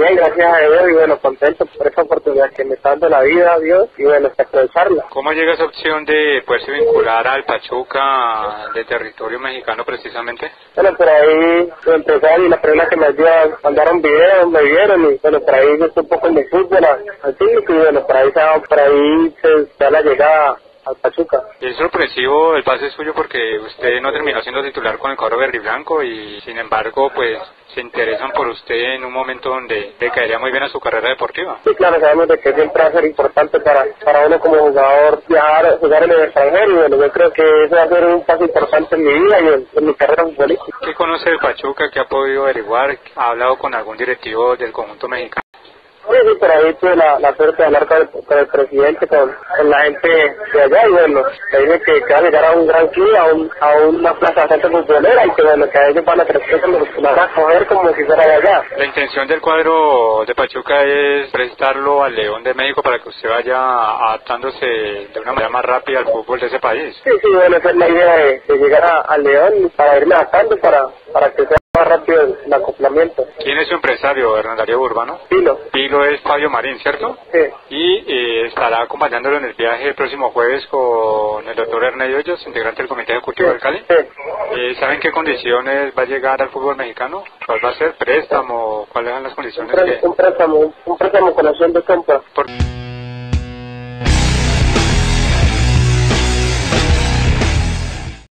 Bien, gracias a Dios y bueno, contento por esta oportunidad que me está dando la vida, Dios, y bueno, hasta aprovecharla. ¿Cómo llega esa opción de poderse vincular al Pachuca de territorio mexicano precisamente? Bueno, por ahí lo empezar y la persona que me ayuda mandaron videos, me vieron y bueno, por ahí yo estoy un poco en el fútbol, así, y bueno, por ahí se da la llegada al Pachuca. Es sorpresivo el pase suyo porque usted no terminó siendo titular con el cuadro verde y blanco y sin embargo pues se interesan por usted en un momento donde le caería muy bien a su carrera deportiva. Sí, claro, sabemos de que siempre va a ser importante para uno como jugador viajar, jugar en el extranjero y bueno, yo creo que eso va a ser un paso importante en mi vida y en mi carrera futbolística. ¿Qué conoce del Pachuca? ¿Qué ha podido averiguar? ¿Ha hablado con algún directivo del conjunto mexicano? Sí, por ahí tuve la suerte de hablar con el presidente, con la gente de allá y bueno, me dice que va a llegar a un gran club, a una plaza bastante futbolera y que bueno, que a ellos van a crecer, que van a coger como si fuera de allá. La intención del cuadro de Pachuca es prestarlo al León de México para que usted vaya adaptándose de una manera más rápida al fútbol de ese país. Sí, bueno, esa es la idea de llegar al León para irme adaptando para que sea más rápido el acoplamiento. ¿Quién es su empresario, Hernán Darío Urbano? Pilo es Fabio Marín, ¿cierto? Sí. Y estará acompañándolo en el viaje el próximo jueves con el doctor Ernei Hoyos, integrante del Comité Ejecutivo del Cali. Sí. ¿Saben qué condiciones va a llegar al fútbol mexicano? ¿Cuál va a ser? ¿Préstamo? ¿Cuáles son las condiciones? Un préstamo con opción de compra.